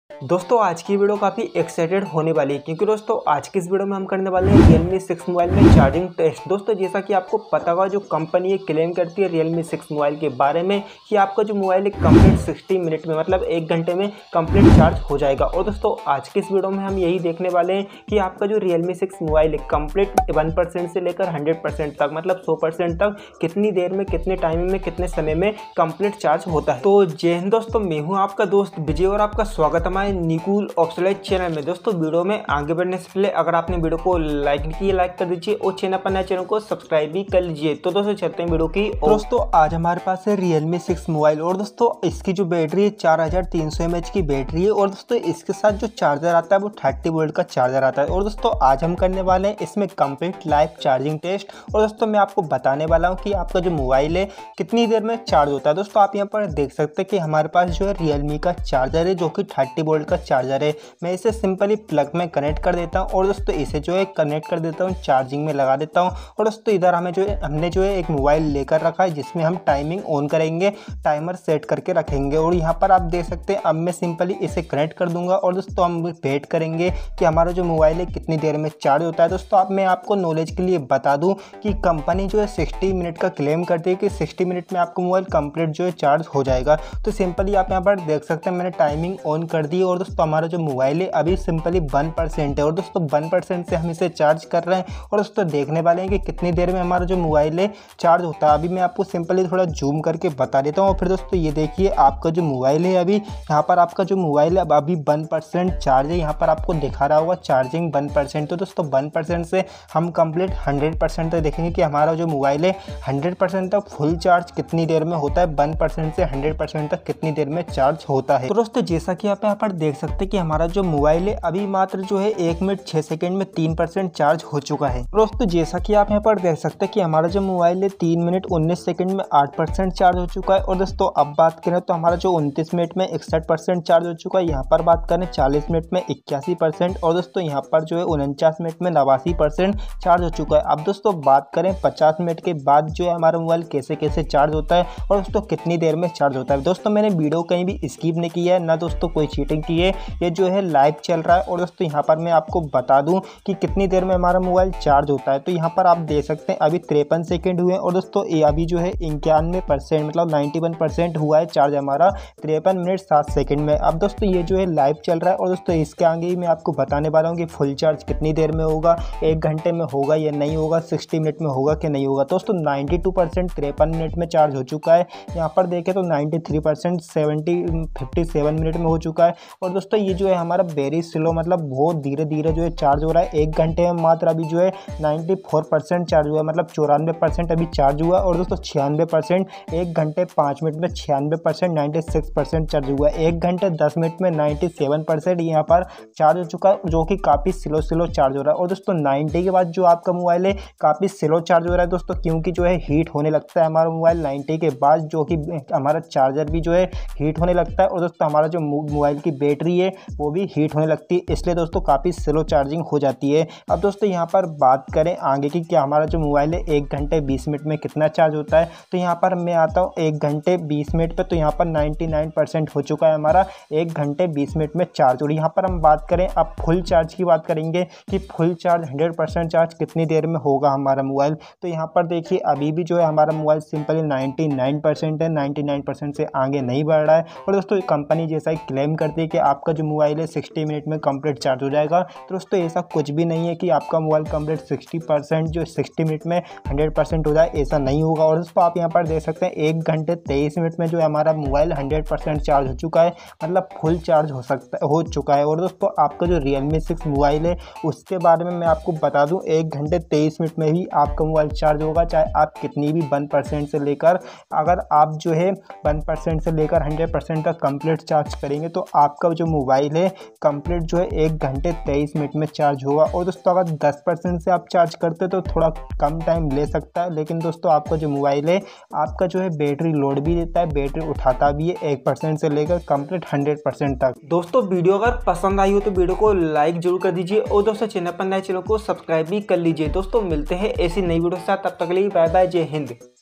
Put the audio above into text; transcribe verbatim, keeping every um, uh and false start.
दोस्तों आज की वीडियो काफ़ी एक्साइटेड होने वाली है क्योंकि दोस्तों आज की इस वीडियो में हम करने वाले हैं Realme सिक्स मोबाइल में चार्जिंग टेस्ट। दोस्तों जैसा कि आपको पता होगा, जो कंपनी ये क्लेम करती है Realme सिक्स मोबाइल के बारे में कि आपका जो मोबाइल है कंप्लीट साठ मिनट में मतलब एक घंटे में कंप्लीट चार्ज हो जाएगा। और दोस्तों आज की इस वीडियो में हम यही देखने वाले हैं कि आपका जो Realme सिक्स मोबाइल है कंप्लीट वन परसेंट से लेकर हंड्रेड परसेंट तक मतलब सौ परसेंट तक कितनी देर में, कितने टाइम में, कितने समय में कंप्लीट चार्ज होता है। तो जय हिंद दोस्तों, मैं हूँ आपका दोस्त विजय और आपका स्वागत है हमारे निकूल ऑफिशियल चैनल में। दोस्तों वीडियो में आगे बढ़ने से पहले अगर आपने वीडियो को लाइक नहीं किया लाइक कर दीजिए और चैनल पर नए चैनल को सब्सक्राइब भी कर लीजिए। तो दोस्तों चलते हैं वीडियो की। और दोस्तों आज हमारे पास है Realme सिक्स मोबाइल और दोस्तों इसकी जो बैटरी है चार हजार तीन सौ एम एच की बैटरी है और दोस्तों इसके साथ जो चार्जर आता है वो थर्टी वोल्ट का चार्जर आता है। और दोस्तों आज हम करने वाले हैं इसमें कंप्लीट लाइव चार्जिंग टेस्ट। और दोस्तों मैं आपको बताने वाला हूँ कि आपका जो मोबाइल है कितनी देर में चार्ज होता है। दोस्तों आप यहाँ पर देख सकते हैं कि हमारे पास जो है Realme का चार्जर है जो कि थर्टी वोल्ट का चार्जर है। मैं इसे सिंपली प्लग में कनेक्ट कर देता हूँ और दोस्तों इसे जो है कनेक्ट कर देता हूँ, चार्जिंग में लगा देता हूँ। और दोस्तों इधर हमें जो है हमने जो है एक मोबाइल लेकर रखा है जिसमें हम टाइमिंग ऑन करेंगे, टाइमर सेट करके रखेंगे। और यहाँ पर आप देख सकते हैं अब मैं सिंपली इसे कनेक्ट कर दूंगा और दोस्तों हम वेट करेंगे कि हमारा जो मोबाइल है कितनी देर में चार्ज होता है। दोस्तों अब मैं आपको नॉलेज के लिए बता दूँ कि कंपनी जो है साठ मिनट का क्लेम करती है कि साठ मिनट में आपको मोबाइल कंप्लीट जो है चार्ज हो जाएगा। तो सिंपली आप यहाँ पर देख सकते हैं मैंने टाइमिंग ऑन कर दी और दोस्तों हमारा जो मोबाइल है अभी सिंपली वन परसेंट है और दोस्तों वन परसेंट से हम इसे चार्ज कर रहे हैं। और दोस्तों देखने वाले हैं कि कितनी देर में हमारा जो मोबाइल है चार्ज होता है। अभी मैं आपको सिंपली थोड़ा जूम करके बता देता हूँ। और फिर दोस्तों ये देखिए आपका जो मोबाइल है अभी यहाँ पर आपका जो मोबाइल है अब अभी वन परसेंट चार्ज है। यहाँ पर आपको दिखा रहा होगा चार्जिंग वन परसेंट। तो दोस्तों वन परसेंट से हम कंप्लीट हंड्रेड परसेंट तक देखेंगे कि हमारा जो मोबाइल है हंड्रेड परसेंट तक फुल चार्ज कितनी देर में होता है, वन परसेंट से हंड्रेड परसेंट तक कितनी देर में चार्ज होता है। तो दोस्तों जैसा कि आप यहाँ पर देख सकते हैं कि हमारा जो मोबाइल है अभी मात्र जो है एक मिनट छः सेकंड में तीन परसेंट चार्ज हो चुका है। दोस्तों जैसा कि आप यहाँ पर देख सकते हैं कि हमारा जो मोबाइल है तीन मिनट उन्नीस सेकंड में आठ परसेंट चार्ज हो चुका है। और दोस्तों अब बात करें तो हमारा जो उनतीस मिनट में इकसठ परसेंट चार्ज हो चुका है। यहाँ पर बात करें चालीस मिनट में इक्यासी परसेंट और दोस्तों यहाँ पर जो है उनचास मिनट में नवासी परसेंट चार्ज हो चुका है। अब दोस्तों बात करें पचास मिनट के बाद जो है हमारा मोबाइल कैसे कैसे चार्ज होता है और दोस्तों कितनी देर में चार्ज होता है। दोस्तों मैंने वीडियो कहीं भी स्किप नहीं किया है, ना दोस्तों कोई चीटिंग की है, ये जो है लाइव चल रहा है। और दोस्तों यहाँ पर मैं आपको बता दूं कि कितनी देर में हमारा मोबाइल चार्ज होता है। तो यहाँ पर आप देख सकते हैं अभी तिरपन सेकंड हुए और दोस्तों ये अभी जो है इक्यानवे परसेंट मतलब इक्यानवे परसेंट हुआ है चार्ज हमारा तिरपन मिनट सात सेकंड में। अब दोस्तों ये जो है लाइव चल रहा है और दोस्तों इसके आगे ही मैं आपको बताने वाला हूँ कि फुल चार्ज कितनी देर में होगा, एक घंटे में होगा या नहीं होगा, साठ मिनट में होगा कि नहीं होगा। दोस्तों नाइन्टी टू परसेंट तिरपन मिनट में चार्ज हो चुका है। यहाँ पर देखें तो ninety three percent seventy fifty seven minute में हो चुका है। और दोस्तों ये जो है हमारा वेरी स्लो मतलब बहुत धीरे धीरे जो है चार्ज हो रहा है। एक घंटे में मात्र अभी जो है चौरानवे परसेंट चार्ज हुआ है मतलब चौरानवे परसेंट अभी चार्ज हुआ। और दोस्तों छियानवे परसेंट एक घंटे पाँच मिनट में छियानवे percent ninety six percent charge हुआ है। एक घंटे दस मिनट में नाइन्टी सेवन परसेंट यहाँ पर चार्ज हो चुका है जो कि काफ़ी स्लो स्लो चार्ज हो रहा है। और दोस्तों नाइन्टी के बाद जो आपका मोबाइल है काफ़ी स्लो चार्ज हो रहा है दोस्तों, क्योंकि जो है हीट होने लगता है हमारा मोबाइल नाइन्टी के बाद, जो कि हमारा चार्जर भी जो है हीट होने लगता है। और दोस्तों हमारा जो मोबाइल की बैटरी है वो भी हीट होने लगती है, इसलिए दोस्तों काफ़ी स्लो चार्जिंग हो जाती है। अब दोस्तों यहाँ पर बात करें आगे की क्या हमारा जो मोबाइल है एक घंटे बीस मिनट में कितना चार्ज होता है। तो यहाँ पर मैं आता हूँ एक घंटे बीस मिनट पे, तो यहाँ पर निन्यानवे परसेंट हो चुका है हमारा एक घंटे बीस मिनट में चार्ज। और यहाँ पर हम बात करें अब फुल चार्ज की बात करेंगे कि full charge hundred percent charge कितनी देर में होगा हमारा मोबाइल। तो यहाँ पर देखिए अभी भी जो है हमारा मोबाइल सिंपली निन्यानवे परसेंट है, निन्यानवे परसेंट से आगे नहीं बढ़ रहा है। और दोस्तों कंपनी जैसा ही क्लेम करती है कि आपका जो मोबाइल है साठ मिनट में कंप्लीट चार्ज हो जाएगा, तो दोस्तों ऐसा कुछ भी नहीं है कि आपका मोबाइल कंप्लीट साठ परसेंट जो साठ मिनट में हंड्रेड परसेंट हो जाए, ऐसा नहीं होगा। और दोस्तों आप यहाँ पर देख सकते हैं एक घंटे तेईस मिनट में जो है हमारा मोबाइल हंड्रेड परसेंट चार्ज हो चुका है मतलब फुल चार्ज हो सकता हो चुका है। और दोस्तों आपका जो Realme सिक्स मोबाइल है उसके बारे में मैं आपको बता दूं एक घंटे तेईस मिनट में ही आपका मोबाइल चार्ज होगा, चाहे आप कितनी भी वन परसेंट से लेकर अगर आप जो है वन परसेंट से लेकर हंड्रेड परसेंट तक कंप्लीट चार्ज करेंगे तो आपका जो मोबाइल है कंप्लीट जो है एक घंटे तेईस मिनट में चार्ज होगा। और दोस्तों अगर दस परसेंट से आप चार्ज करते तो थोड़ा कम टाइम ले सकता है, लेकिन दोस्तों आपका जो मोबाइल है आपका जो है बैटरी लोड भी देता है, बैटरी उठाता भी है एक परसेंट से लेकर कंप्लीट हंड्रेड परसेंट तक। दोस्तों वीडियो अगर पसंद आई हो तो वीडियो को लाइक जरूर कर दीजिए और दोस्तों चैनल पर नए चैनल को सब्सक्राइब भी कर लीजिए। दोस्तों मिलते हैं ऐसी नई वीडियो के साथ, तब तक के लिए बाय बाय, जय हिंद।